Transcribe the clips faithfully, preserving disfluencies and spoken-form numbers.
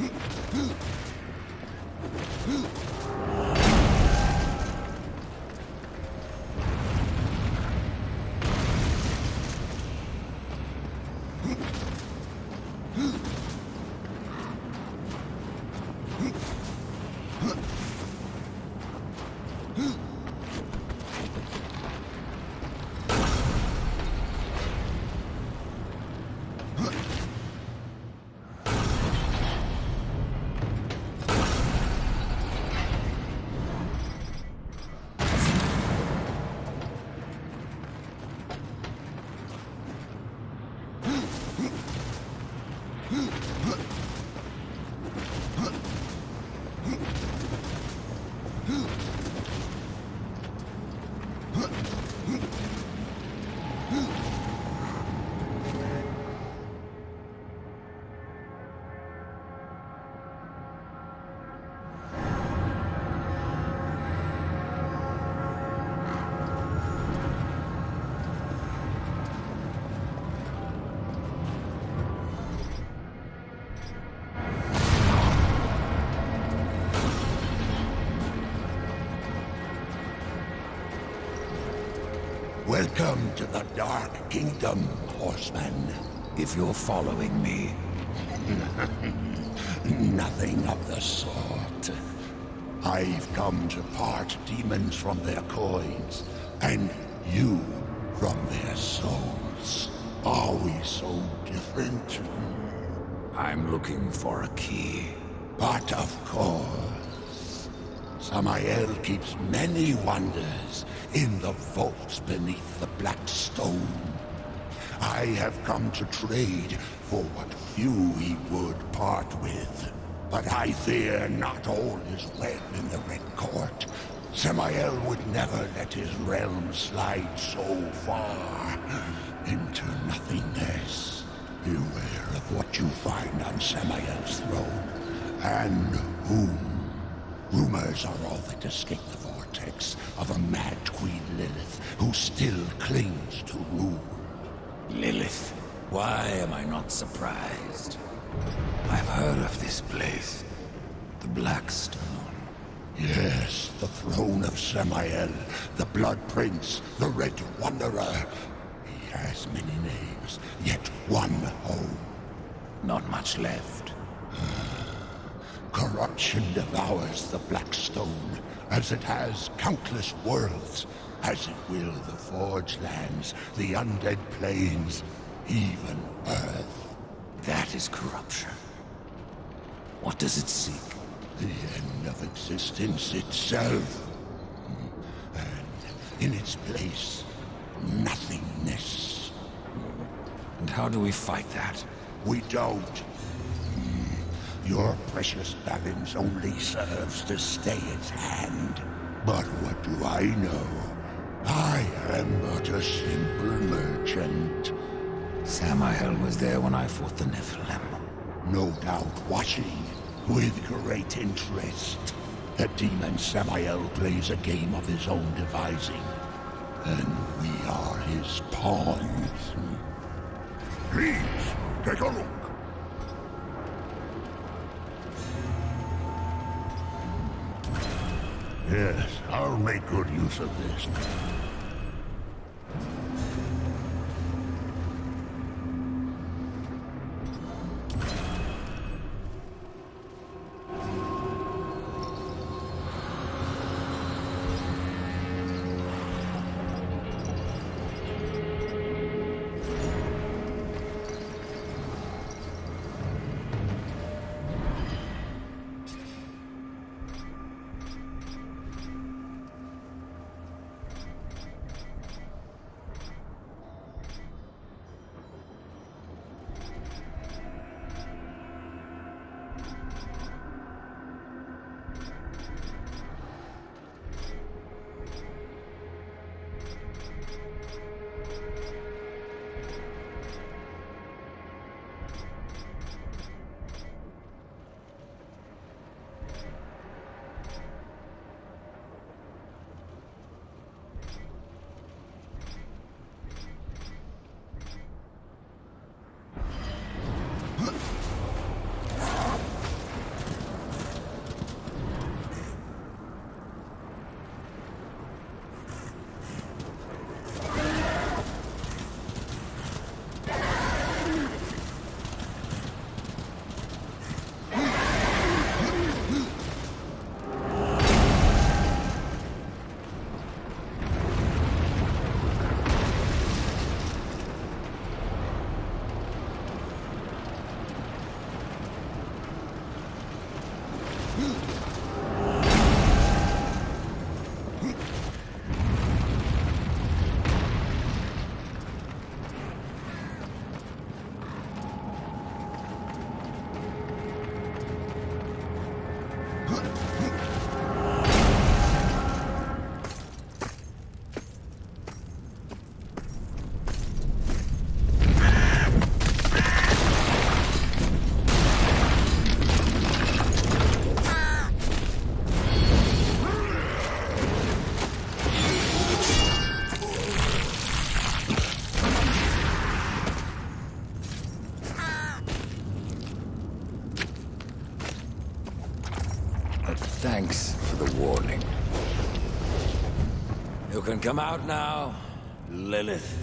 Welcome to the Dark Kingdom, horseman. If you're following me. Nothing of the sort. I've come to part demons from their coins, and you from their souls. Are we so different? I'm looking for a key. But of course, Samael keeps many wonders in the vaults beneath the black stone. I have come to trade for what few he would part with. But I fear not all is well in the Red Court. Samael would never let his realm slide so far into nothingness. Beware of what you find on Samael's throne, and whom. Rumors are all that escape the vortex of a mad Queen Lilith who still clings to rule. Lilith? Why am I not surprised? I've heard of this place. The Black Stone. Yes, the throne of Samael, the Blood Prince, the Red Wanderer. He has many names, yet one home. Not much left. Corruption devours the Black Stone, as it has countless worlds, as it will the Forge Lands, the Undead Plains, even Earth. That is corruption. What does it seek? The end of existence itself. And in its place, nothingness. And how do we fight that? We don't. Your precious balance only serves to stay its hand. But what do I know? I am but a simple merchant. Samael was there when I fought the Nephilim. No doubt watching, with great interest. The demon Samael plays a game of his own devising. And we are his pawns. Please, take a look. Yes, I'll make good use of this. Thanks for the warning. You can come out now, Lilith.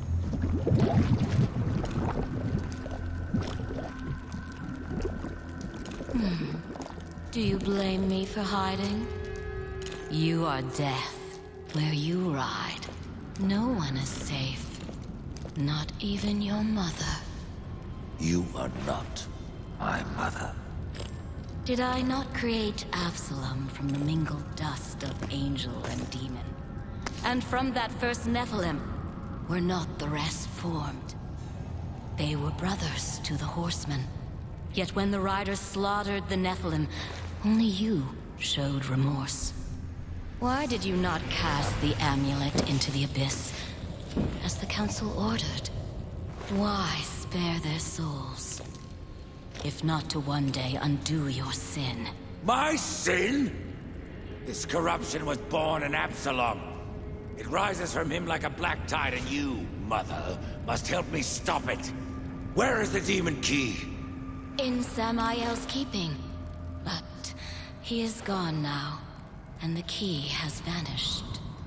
Hmm. Do you blame me for hiding? You are death. Where you ride, no one is safe. Not even your mother. You are not my mother. Did I not create Absalom from the mingled dust of angel and demon? And from that first Nephilim, were not the rest formed? They were brothers to the horsemen. Yet when the riders slaughtered the Nephilim, only you showed remorse. Why did you not cast the amulet into the abyss, as the council ordered? Why spare their souls? If not to one day undo your sin. My sin? This corruption was born in Absalom. It rises from him like a black tide, and you, Mother, must help me stop it. Where is the demon key? In Samael's keeping. But he is gone now, and the key has vanished.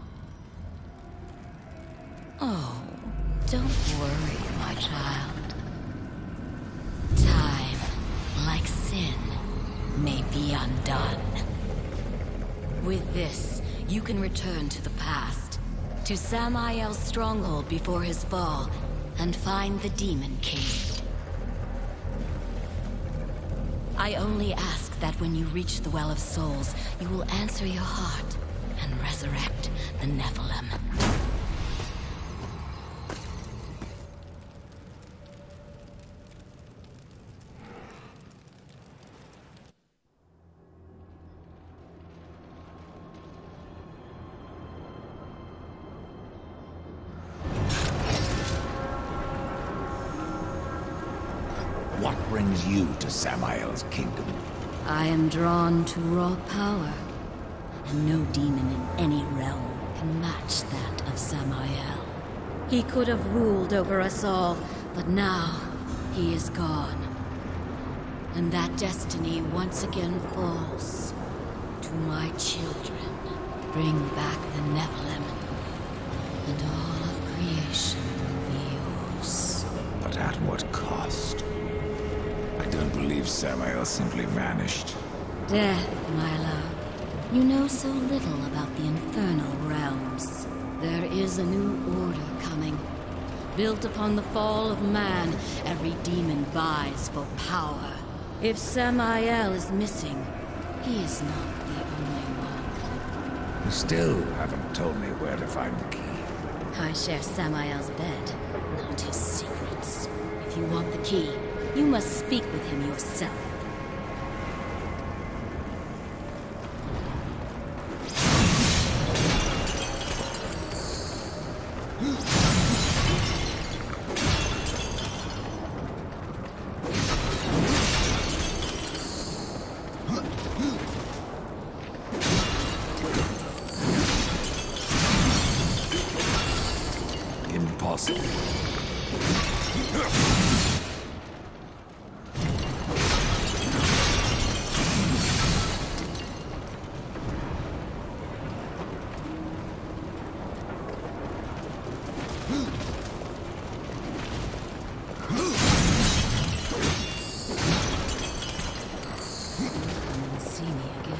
Oh, don't worry, my child. Time, like sin, may be undone. With this, you can return to the past, to Samael's stronghold before his fall, and find the demon king. I only ask that when you reach the Well of Souls, you will answer your heart and resurrect the Nephilim. What brings you to Samael's kingdom? I am drawn to raw power, and no demon in any realm can match that of Samael. He could have ruled over us all, but now he is gone. And that destiny once again falls to my children. Bring back the Nephilim, and all of creation will be yours. But at what cost? I don't believe Samael simply vanished. Death, my love. You know so little about the infernal realms. There is a new order coming. Built upon the fall of man, every demon vies for power. If Samael is missing, he is not the only one. You still haven't told me where to find the key. I share Samael's bed, not his secrets. If you want the key, you must speak with him yourself. Impossible. See me again.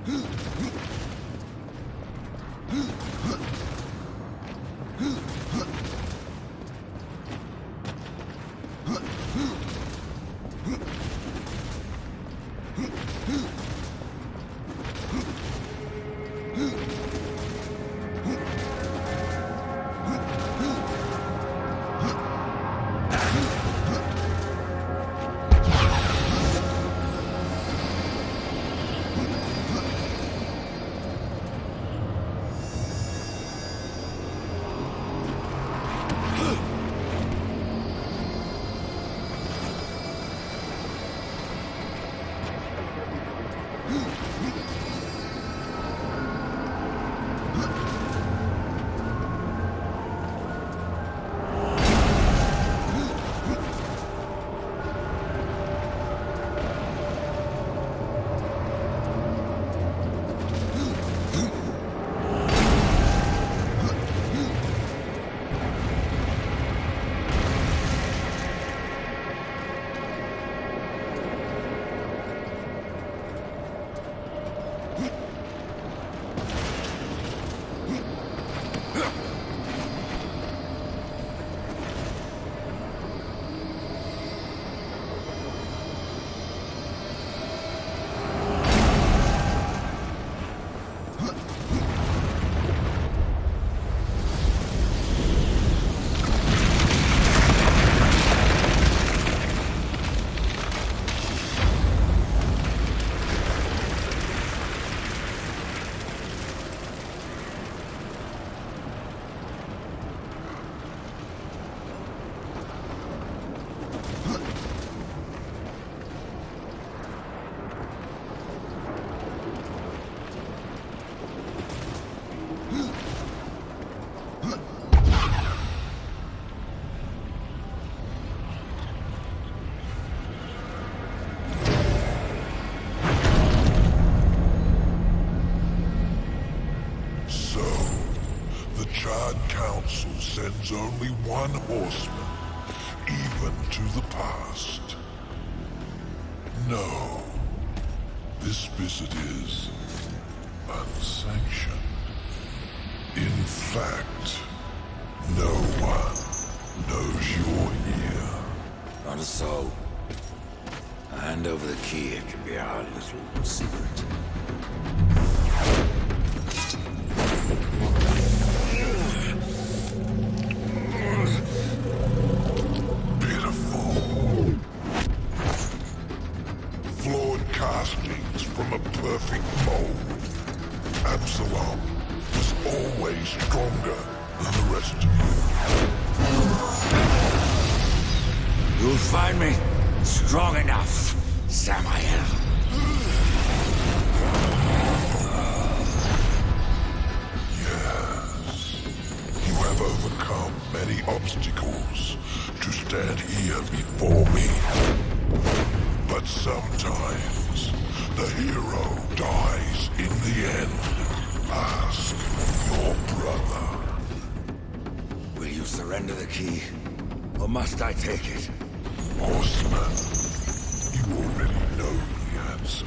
Sends only one horseman, even to the past. No, this visit is unsanctioned. In fact, no one knows you're here. Not so. I hand over the key, it can be our little secret. Castings from a perfect mold. Absalom was always stronger than the rest of you. You'll find me strong enough, Samael. Yes. You have overcome many obstacles to stand here before me. But sometimes, the hero dies in the end. Ask your brother. Will you surrender the key? Or must I take it? Horseman, you already know the answer.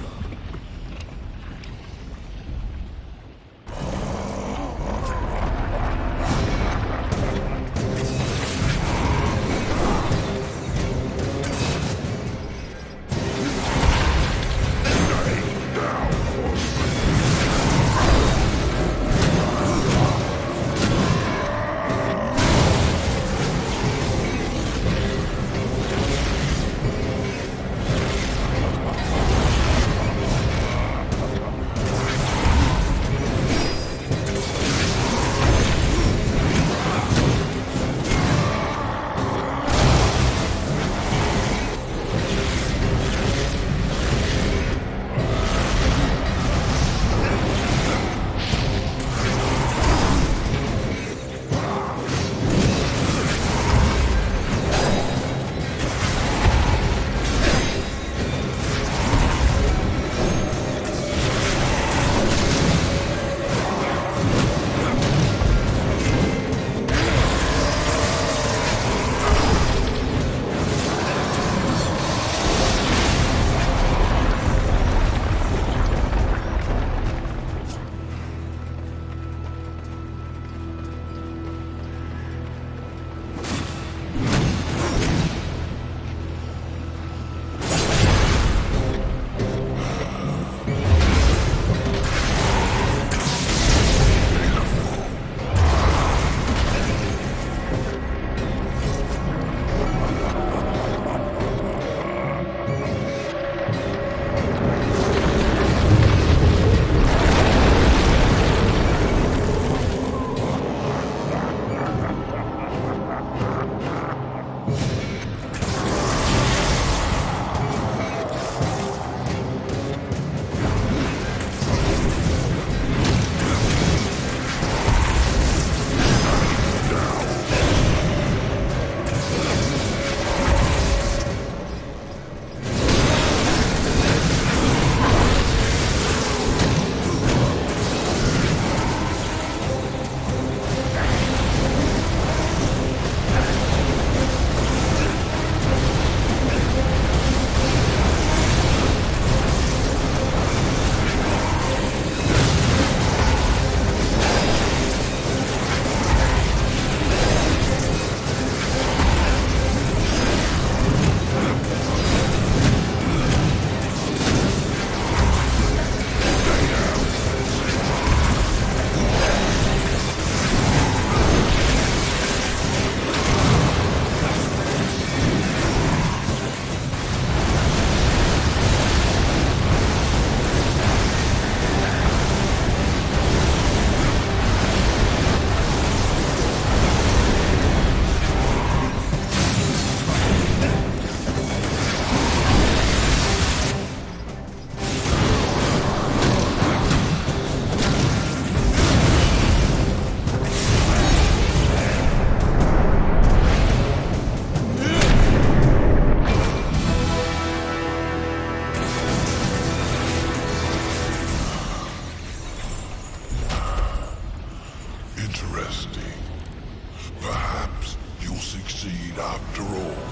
Interesting. Perhaps you'll succeed after all.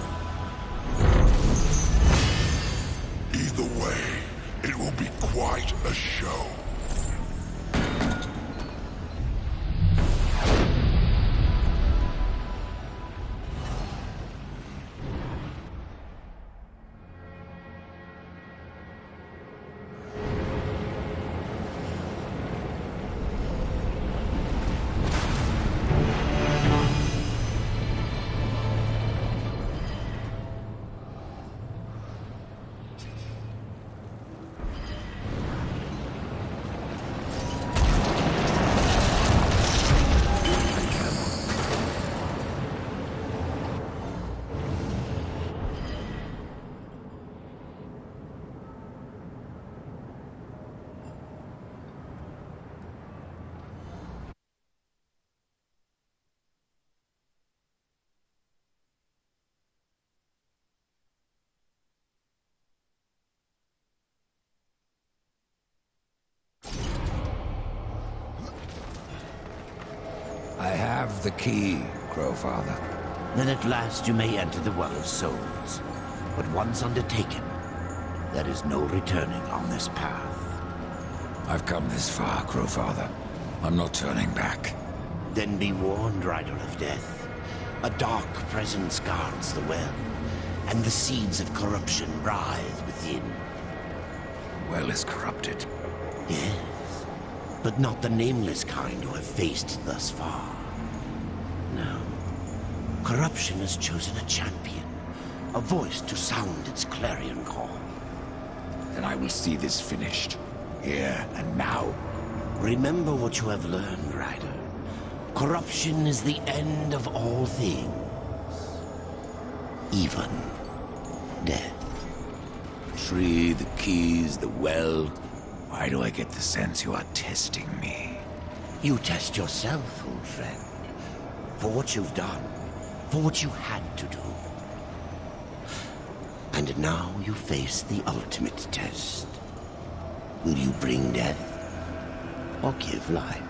Either way, it will be quite a show. I have the key, Crowfather. Then at last you may enter the Well of Souls. But once undertaken, there is no returning on this path. I've come this far, Crowfather. I'm not turning back. Then be warned, Rider of Death. A dark presence guards the well, and the seeds of corruption writhe within. The well is corrupted. Yes, but not the nameless kind you have faced thus far. No. Corruption has chosen a champion, a voice to sound its clarion call. Then I will see this finished, here and now. Remember what you have learned, Rider. Corruption is the end of all things. Even death. Tree, the keys, the well. Why do I get the sense you are testing me? You test yourself, old friend. For what you've done. For what you had to do. And now you face the ultimate test. Will you bring death? Or give life?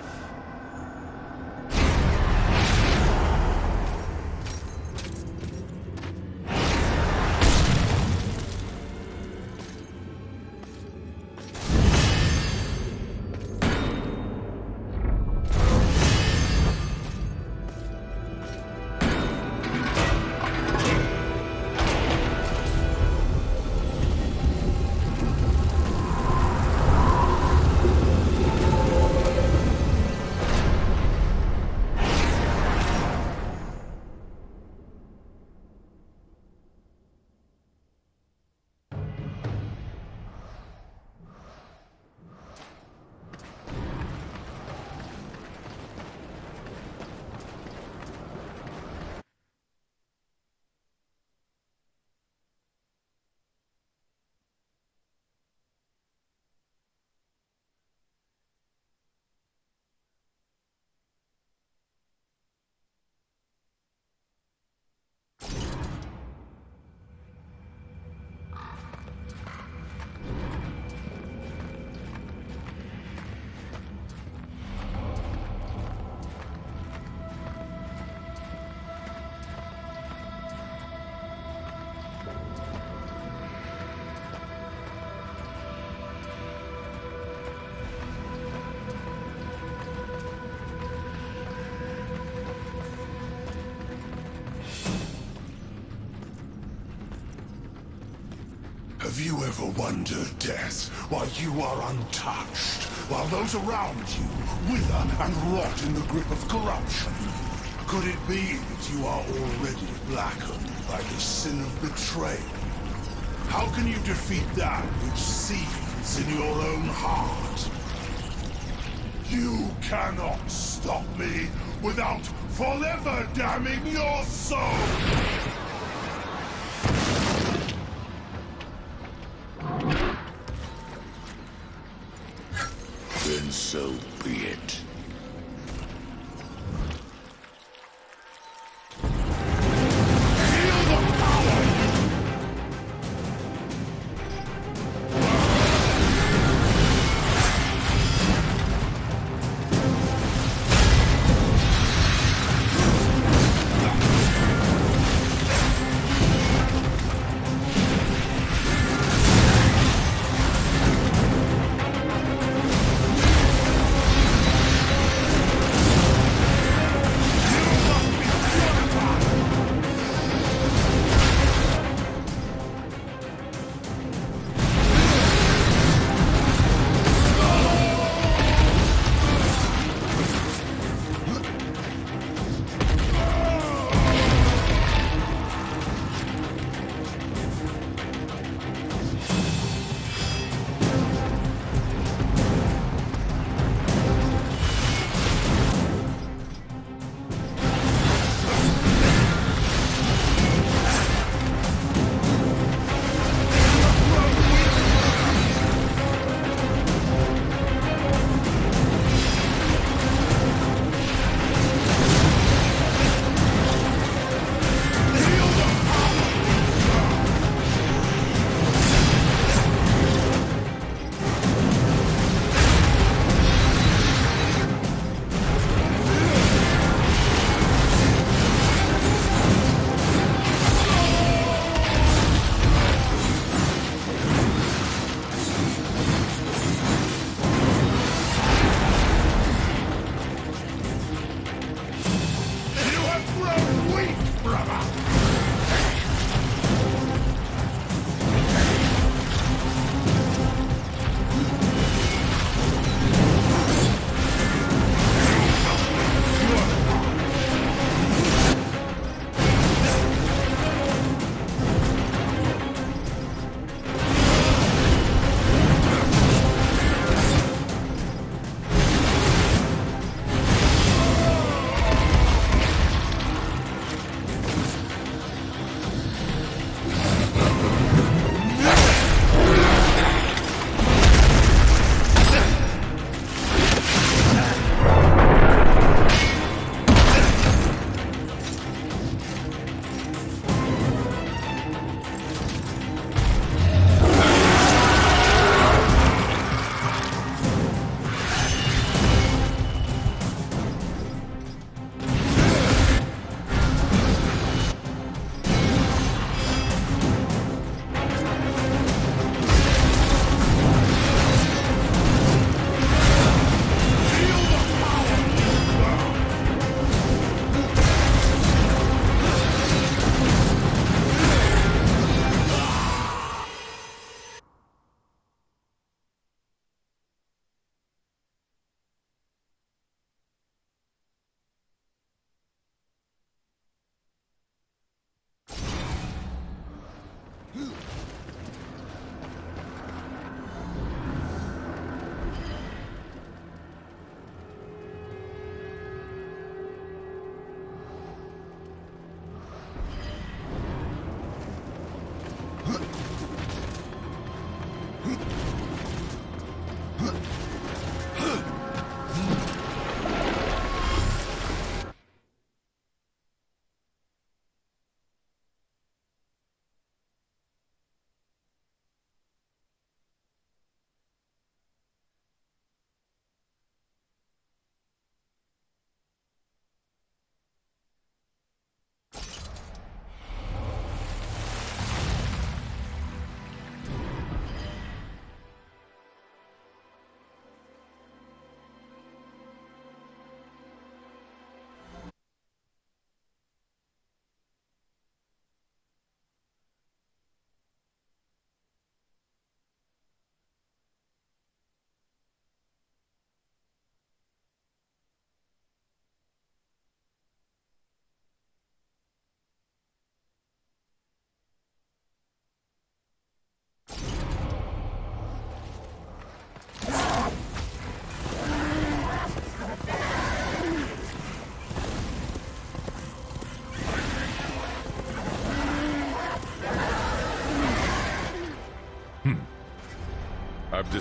Have you ever wondered, Death, why you are untouched, while those around you wither and rot in the grip of corruption? Could it be that you are already blackened by the sin of betrayal? How can you defeat that which seethes in your own heart? You cannot stop me without forever damning your soul! Then so be it.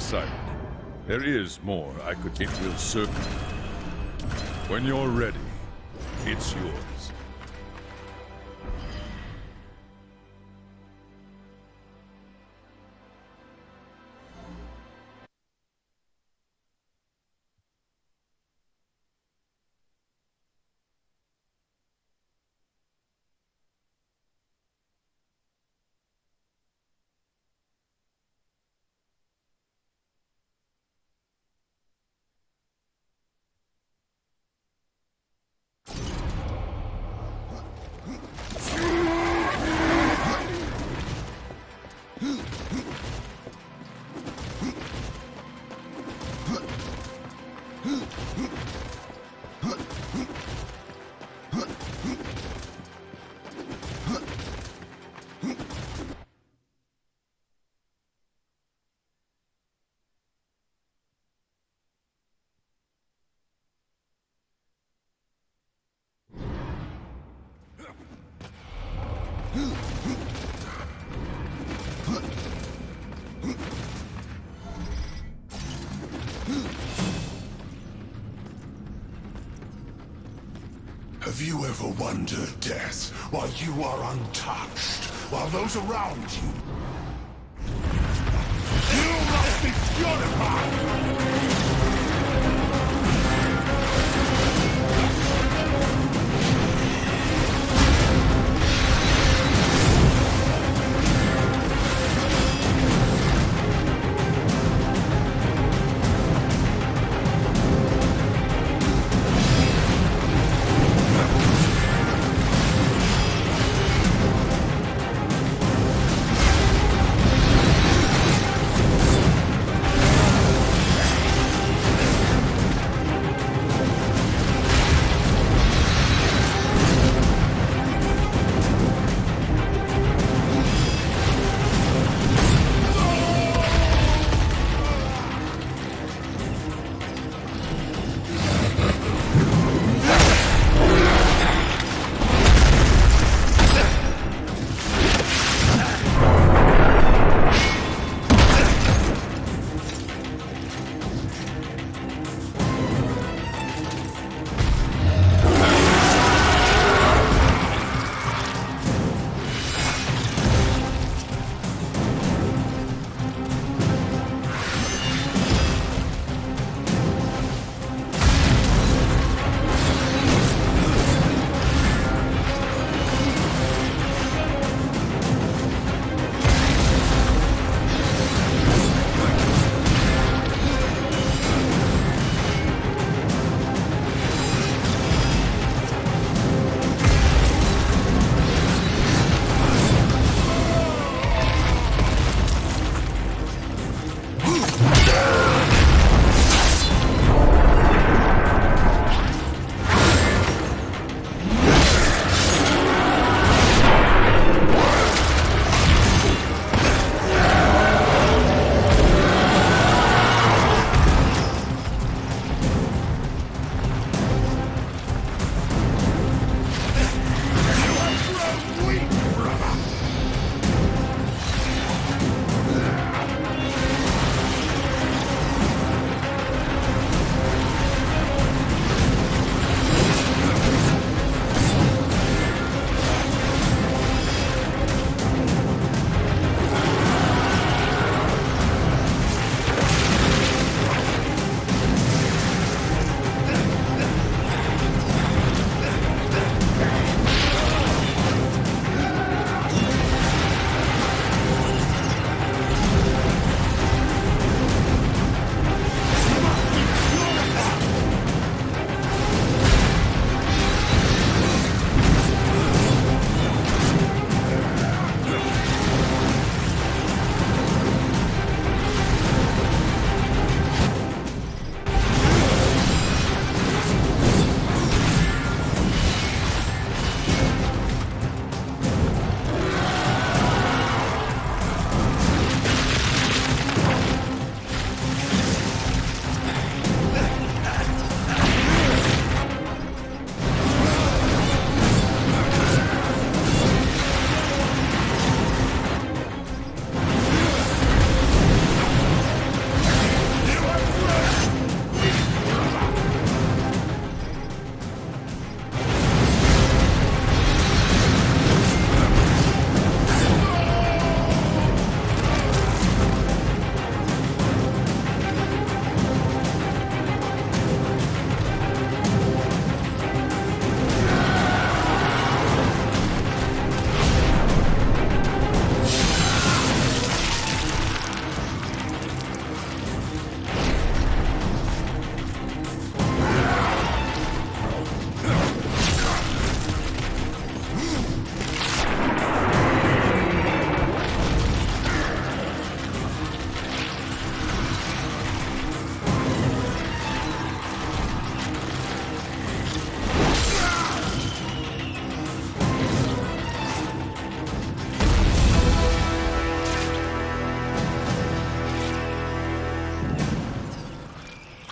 excited. There is more I could... It will serve you. When you're ready, it's yours. Have you ever wondered, Death, why you are untouched, while those around you... You must be purified!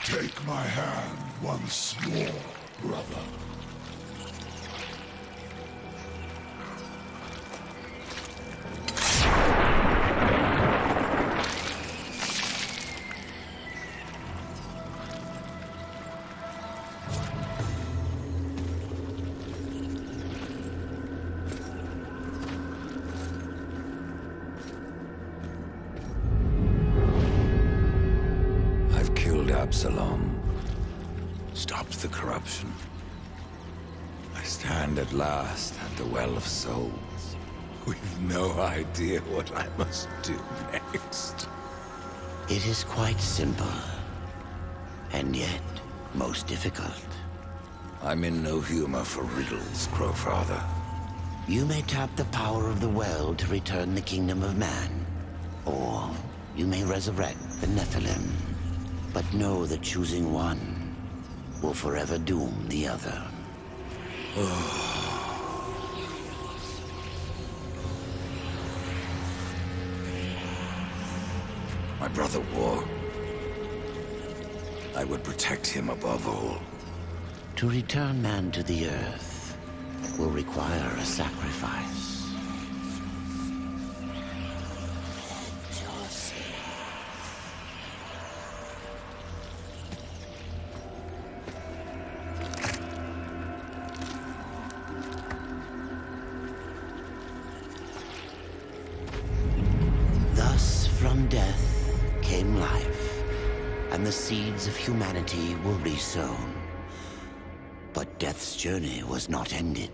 Take my hand once more, brother. Absalom. Stopped the corruption. I stand at last at the Well of Souls, with no idea what I must do next. It is quite simple, and yet most difficult. I'm in no humor for riddles, Crowfather. You may tap the power of the well to return the kingdom of man, or you may resurrect the Nephilim. But know that choosing one will forever doom the other. My brother War. I would protect him above all. To return man to the earth will require a sacrifice. From death came life, and the seeds of humanity were resown. But death's journey was not ended.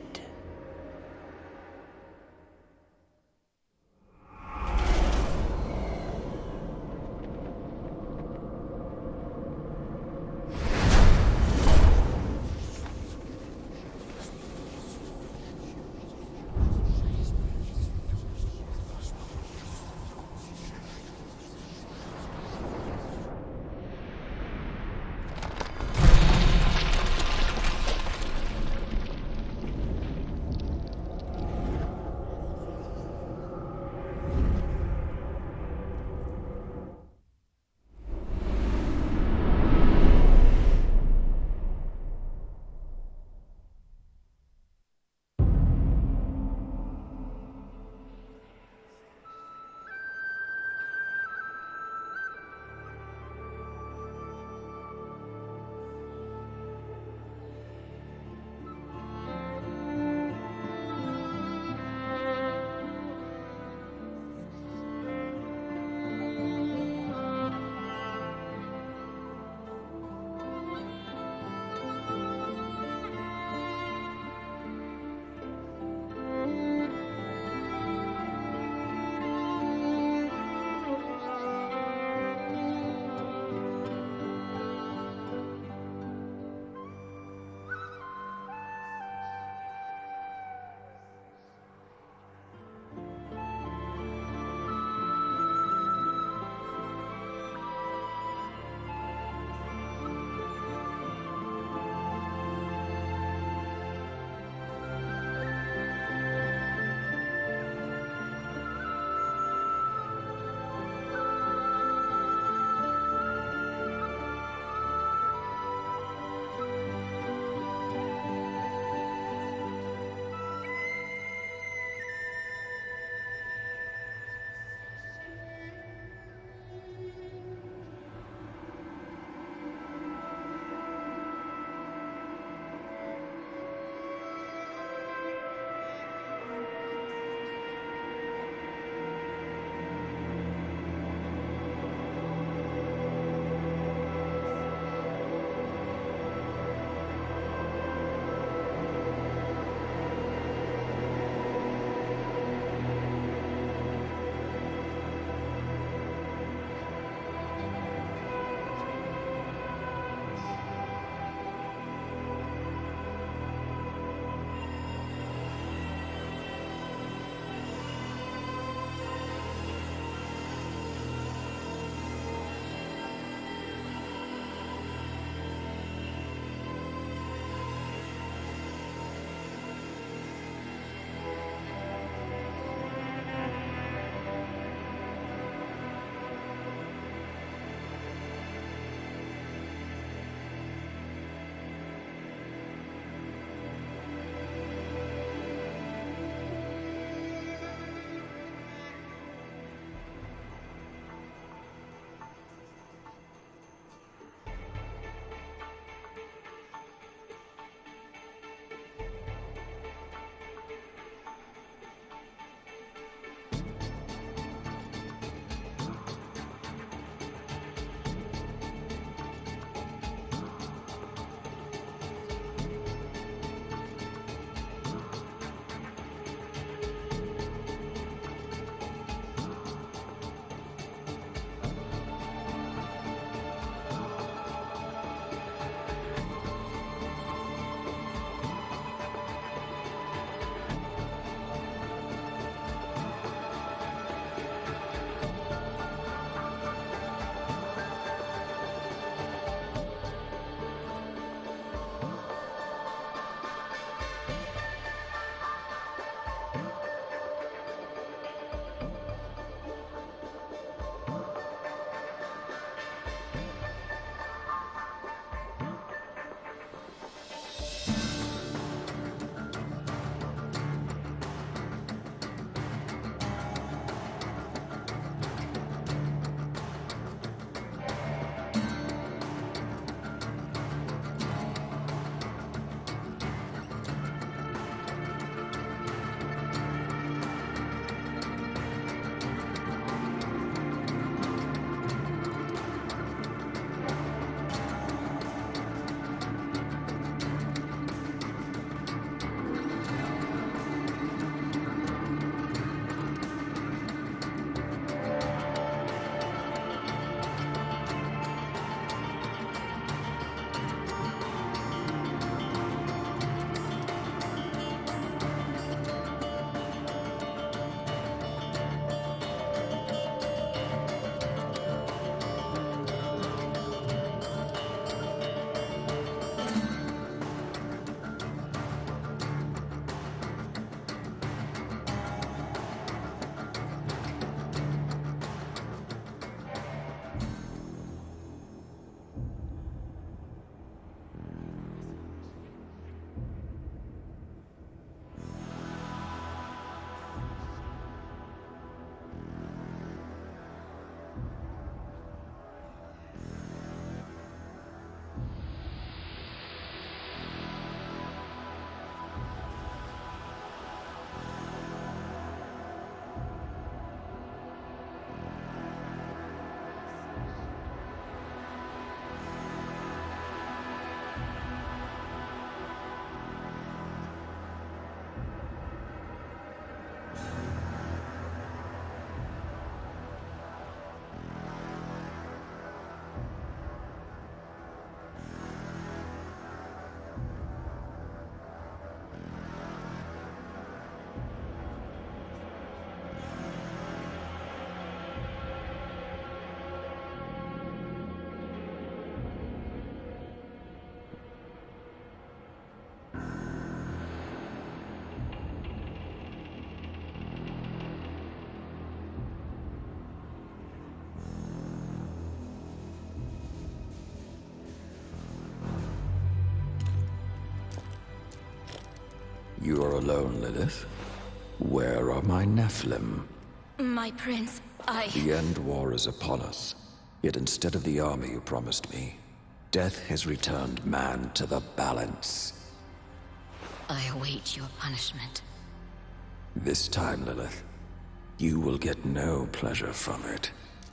You are alone, Lilith? Where are my Nephilim? My prince, I... The end war is upon us. Yet instead of the army you promised me, death has returned man to the balance. I await your punishment. This time, Lilith, you will get no pleasure from it.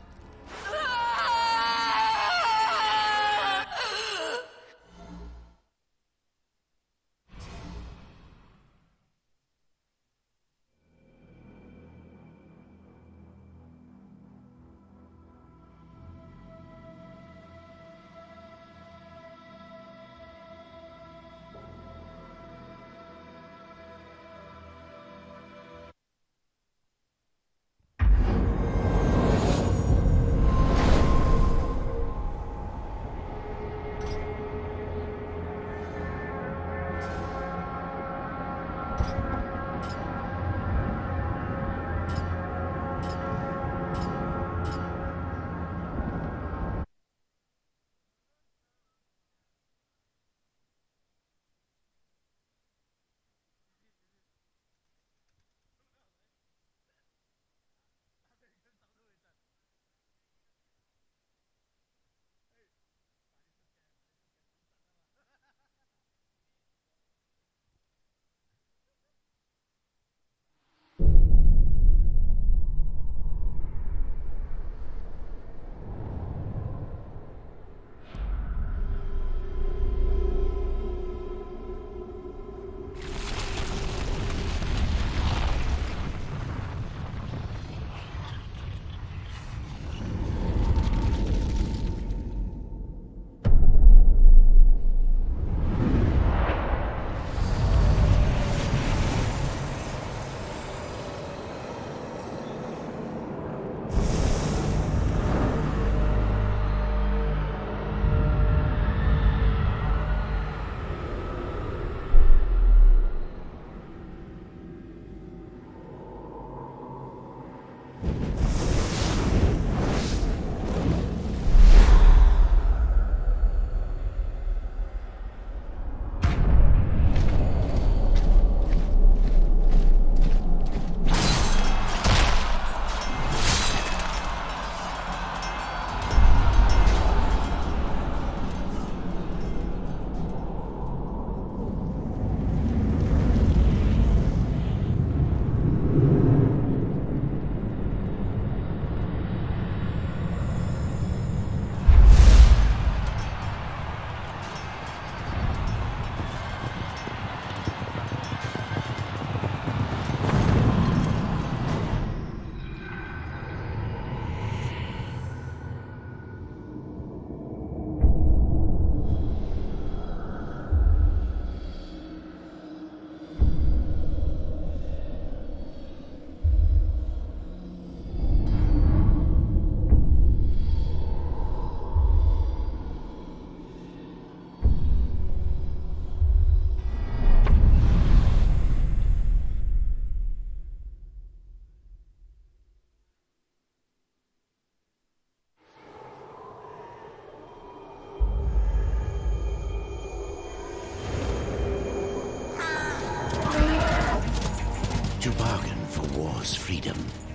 To bargain for war's freedom,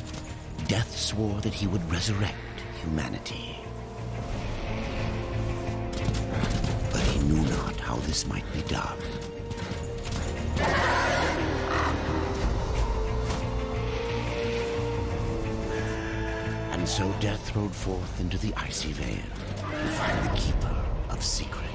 Death swore that he would resurrect humanity. But he knew not how this might be done. And so Death rode forth into the icy veil to find the Keeper of Secrets.